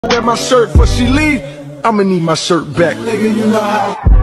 Wear my shirt before she leave, I'ma need my shirt back. Nigga, you know how.